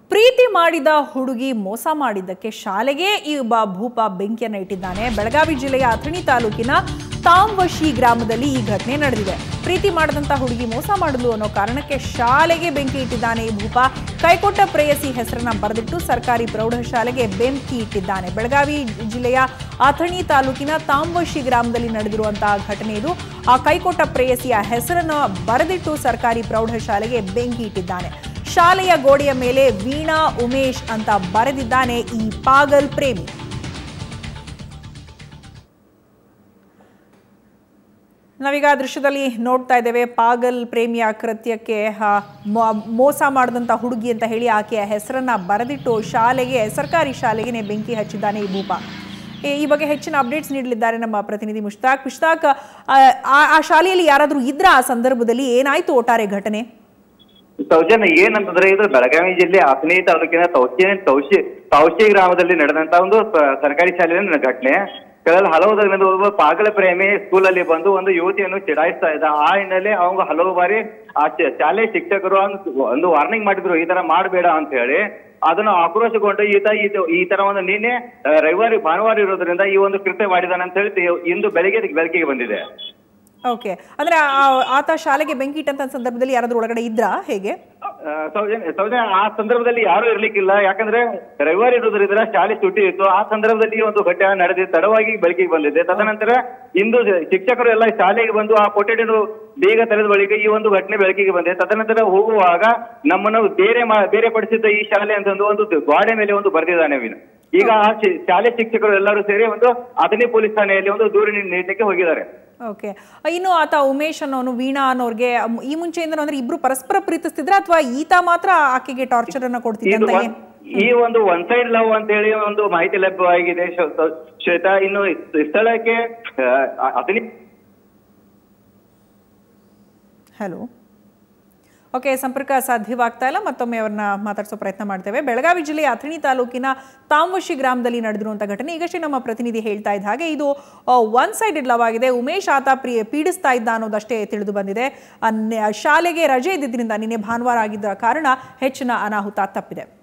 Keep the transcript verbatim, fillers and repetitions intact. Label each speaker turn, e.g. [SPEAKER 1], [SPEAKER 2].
[SPEAKER 1] ಪ್ರೀತಿ ಮಾಡಿದ ಹುಡುಗಿ ಮೋಸ ಮಾಡಿದ್ದಕ್ಕೆ ಶಾಲೆಗೆ ಈ ಒಬ್ಬ ಭೂಪ ಬೆಂಕಿಯನ್ನು ಇಟ್ಟಿದ್ದಾನೆ. ಬೆಳಗಾವಿ ಜಿಲ್ಲೆಯ ಅಥಣಿ ತಾಲೂಕಿನ ತಾಂವಶಿ ಗ್ರಾಮದಲ್ಲಿ ಈ ಘಟನೆ ನಡೆದಿದೆ. ಪ್ರೀತಿ ಮಾಡಿದಂತ ಹುಡುಗಿ ಮೋಸ ಮಾಡಲು ಅನ್ನೋ ಕಾರಣಕ್ಕೆ ಶಾಲೆಗೆ ಬೆಂಕಿ ಇಟ್ಟಿದ್ದಾನೆ ಈ ಭೂಪ. ಕೈಕೊಟ್ಟ ಪ್ರೇಯಸಿ ಹೆಸರನ್ನ ಬರೆದಿಟ್ಟು ಸರ್ಕಾರಿ ಪ್ರೌಢಶಾಲೆಗೆ ಬೆಂಕಿ ಇಟ್ಟಿದ್ದಾನೆ. ಬೆಳಗಾವಿ ಜಿಲ್ಲೆಯ ಅಥಣಿ ತಾಲೂಕಿನ ತಾಂವಶಿ ಗ್ರಾಮದಲ್ಲಿ ನಡೆದಿರುವಂತಹ ಘಟನೆ ಇದು. ಆ ಕೈಕೊಟ್ಟ ಪ್ರೇಯಸಿಯ ಹೆಸರನ್ನು ಬರೆದಿಟ್ಟು ಸರ್ಕಾರಿ ಪ್ರೌಢಶಾಲೆಗೆ ಬೆಂಕಿ ಇಟ್ಟಿದ್ದಾನೆ. ಶಾಲೆಯ ಗೋಡೆಯ ಮೇಲೆ ವೀಣಾ ಉಮೇಶ್ ಅಂತ ಬರೆದಿದ್ದಾನೆ ಈ ಪಾಗಲ್ ಪ್ರೇಮಿ. ನಾವೀಗ ದೃಶ್ಯದಲ್ಲಿ ನೋಡ್ತಾ ಇದ್ದೇವೆ ಪಾಗಲ್ ಪ್ರೇಮಿಯ ಕೃತ್ಯಕ್ಕೆ ಮೋಸ ಮಾಡಿದಂಥ ಹುಡುಗಿ ಅಂತ ಹೇಳಿ ಆಕೆಯ ಹೆಸರನ್ನ ಬರೆದಿಟ್ಟು ಶಾಲೆಗೆ ಸರ್ಕಾರಿ ಶಾಲೆಗೆ ಬೆಂಕಿ ಹಚ್ಚಿದ್ದಾನೆ ಈ ಭೂಪ. ಈ ಬಗ್ಗೆ ಹೆಚ್ಚಿನ ಅಪ್ಡೇಟ್ಸ್ ನೀಡಲಿದ್ದಾರೆ ನಮ್ಮ ಪ್ರತಿನಿಧಿ ಮುಷ್ತಾಕ್. ಮುಷ್ತಾಕ್, ಆ ಶಾಲೆಯಲ್ಲಿ ಯಾರಾದರೂ ಇದ್ರ ಆ ಸಂದರ್ಭದಲ್ಲಿ ಏನಾಯ್ತು ಒಟ್ಟಾರೆ ಘಟನೆ?
[SPEAKER 2] ಸೌಜನ್ಯ, ಏನಂತಂದ್ರೆ ಇದು ಬೆಳಗಾವಿ ಜಿಲ್ಲೆ ಅಥಣಿ ತಾಲೂಕಿನ ತೌಶಿ ತೌಶಿ ತೌಶಿ ಗ್ರಾಮದಲ್ಲಿ ನಡೆದಂತ ಒಂದು ಸರ್ಕಾರಿ ಶಾಲೆಯಲ್ಲಿ ಘಟನೆ. ಕಳೆದ ಹಲವು ದಿನದಿಂದ ಒಬ್ಬ ಪಾಗಲ ಪ್ರೇಮಿ ಸ್ಕೂಲ್ ಅಲ್ಲಿ ಬಂದು ಒಂದು ಯುವತಿಯನ್ನು ಚಿಡಾಯಿಸ್ತಾ ಇದ್ದ. ಆ ಹಿನ್ನೆಲೆ ಅವಂಗ ಹಲವು ಬಾರಿ ಆ ಶಾಲೆ ಶಿಕ್ಷಕರು ಒಂದು ವಾರ್ನಿಂಗ್ ಮಾಡಿದ್ರು, ಈ ತರ ಮಾಡಬೇಡ ಅಂತ ಹೇಳಿ. ಅದನ್ನು ಆಕ್ರೋಶಗೊಂಡು ಈತ ಈ ತರ ಒಂದು ನಿನ್ನೆ ರವಿವಾರ ಭಾನುವಾರ ಇರೋದ್ರಿಂದ ಈ ಒಂದು ಕೃತ್ಯ ಮಾಡಿದಾನೆ ಅಂತ ಹೇಳಿ ಇಂದು ಬೆಳಿಗ್ಗೆ ಬೆಳಕಿಗೆ ಬಂದಿದೆ.
[SPEAKER 1] ಓಕೆ, ಅಂದ್ರೆ ಆತ ಶಾಲೆಗೆ ಬೆಂಕಿ ಇಟ್ಟಂತ ಸಂದರ್ಭದಲ್ಲಿ ಯಾರಾದ್ರೂ ಒಳಗಡೆ ಇದ್ರಾ ಹೇಗೆ?
[SPEAKER 2] ಸೌಜನ್ಯ ಸೌಜನ್ಯ ಆ ಸಂದರ್ಭದಲ್ಲಿ ಯಾರು ಇರ್ಲಿಕ್ಕಿಲ್ಲ. ಯಾಕಂದ್ರೆ ರವಿವಾರ ಇರೋದ್ರಿಂದ ಶಾಲೆ ಸುಟ್ಟಿ ಇತ್ತು. ಆ ಸಂದರ್ಭದಲ್ಲಿ ಒಂದು ಘಟನೆ ನಡೆದಿದೆ, ತಡವಾಗಿ ಬೆಳಕಿಗೆ ಬಂದಿದೆ. ತದನಂತರ ಇಂದು ಶಿಕ್ಷಕರು ಎಲ್ಲ ಶಾಲೆಗೆ ಬಂದು ಆ ಕೊಠಡಿಯನ್ನು ಬೇಗ ತೆರೆದ ಬಳಿಕ ಈ ಒಂದು ಘಟನೆ ಬೆಳಕಿಗೆ ಬಂದಿದೆ. ತದನಂತರ ಹೋಗುವಾಗ ನಮ್ಮನ್ನು ಬೇರೆ ಬೇರೆ ಪಡಿಸಿದ್ದ ಈ ಶಾಲೆ ಅಂತಂದು ಒಂದು ಗೋಡೆ ಮೇಲೆ ಒಂದು ಬರೆದಿದ್ದಾನೆ ವಿನ. ಈಗ ಆ ಶಾಲೆ ಶಿಕ್ಷಕರು ಎಲ್ಲರೂ ಸೇರಿ ಒಂದು ಅಥಣಿ ಪೊಲೀಸ್ ಠಾಣೆಯಲ್ಲಿ ಒಂದು ದೂರು ನೀಡಲಿಕ್ಕೆ ಹೋಗಿದ್ದಾರೆ.
[SPEAKER 1] ಓಕೆ, ಇನ್ನು ಆತ ಉಮೇಶ್ ಅನ್ನೋನು ವೀಣಾ ಅನ್ನೋರ್ಗೆ ಈ ಮುಂಚೆಯಿಂದ ಅಂದ್ರೆ ಇಬ್ರು ಪರಸ್ಪರ ಪ್ರೀತಿಸ್ತಿದ್ರ ಅಥವಾ ಈತ ಮಾತ್ರ ಆಕೆಗೆ ಟಾರ್ಚರ್ ಅನ್ನ ಕೊಡ್ತಿದ್ದ?
[SPEAKER 2] ಈ ಒಂದು ಒನ್ ಸೈಡ್ ಲವ್ ಅಂತ ಹೇಳಿ ಒಂದು ಮಾಹಿತಿ ಲಭ್ಯವಾಗಿದೆ ಶ್ವೇತಾ. ಇನ್ನು ಸ್ಥಳಕ್ಕೆ ಅಥಣಿ
[SPEAKER 1] ಹಲೋ ಓಕೆ, ಸಂಪರ್ಕ ಸಾಧ್ಯವಾಗ್ತಾ ಇಲ್ಲ. ಮತ್ತೊಮ್ಮೆ ಅವ್ರನ್ನ ಮಾತಾಡಿಸೋ ಪ್ರಯತ್ನ ಮಾಡ್ತೇವೆ. ಬೆಳಗಾವಿ ಜಿಲ್ಲೆಯ ಅಥಣಿ ತಾಲೂಕಿನ ತಾಂವಶಿ ಗ್ರಾಮದಲ್ಲಿ ನಡೆದಿರುವಂಥ ಘಟನೆ. ಈಗಷ್ಟೇ ನಮ್ಮ ಪ್ರತಿನಿಧಿ ಹೇಳ್ತಾ ಇದ್ದ ಹಾಗೆ ಇದು ಒನ್ ಸೈಡೆಡ್ ಲವ್ ಆಗಿದೆ. ಉಮೇಶ್ ಆತ ಪ್ರೀ ಪೀಡಿಸ್ತಾ ಇದ್ದ ಅನ್ನೋದಷ್ಟೇ ತಿಳಿದು ಬಂದಿದೆ. ಶಾಲೆಗೆ ರಜೆ ಇದ್ದಿದ್ದರಿಂದ ನಿನ್ನೆ ಭಾನುವಾರ ಆಗಿದ್ದ ಕಾರಣ ಹೆಚ್ಚಿನ ಅನಾಹುತ ತಪ್ಪಿದೆ.